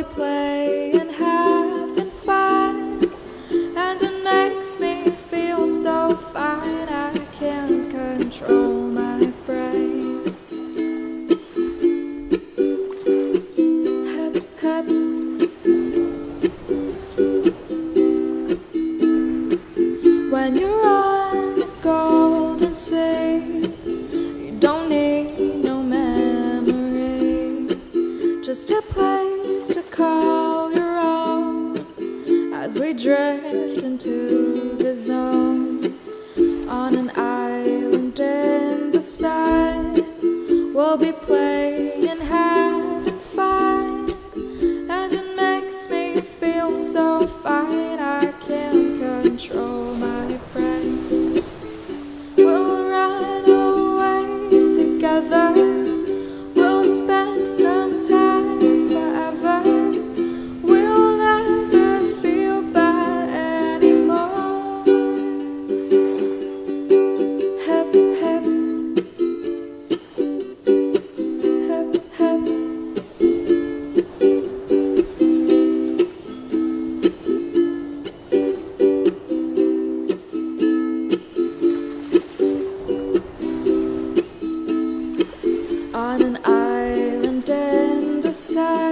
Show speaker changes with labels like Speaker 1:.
Speaker 1: be playing, having fun, and it makes me feel so fine. I can't control my brain. Hep, hep. When you're on the golden sea, you don't need no memory, just a place to call your own as we drift into the zone. On an island in the sun, we'll be playing, having fun, and it makes me feel so fine. I can't control my brain. We'll run away together, we'll spend some time forever. We'll never feel bad anymore. Hep, hep. Hep, hep. On an island in the sun,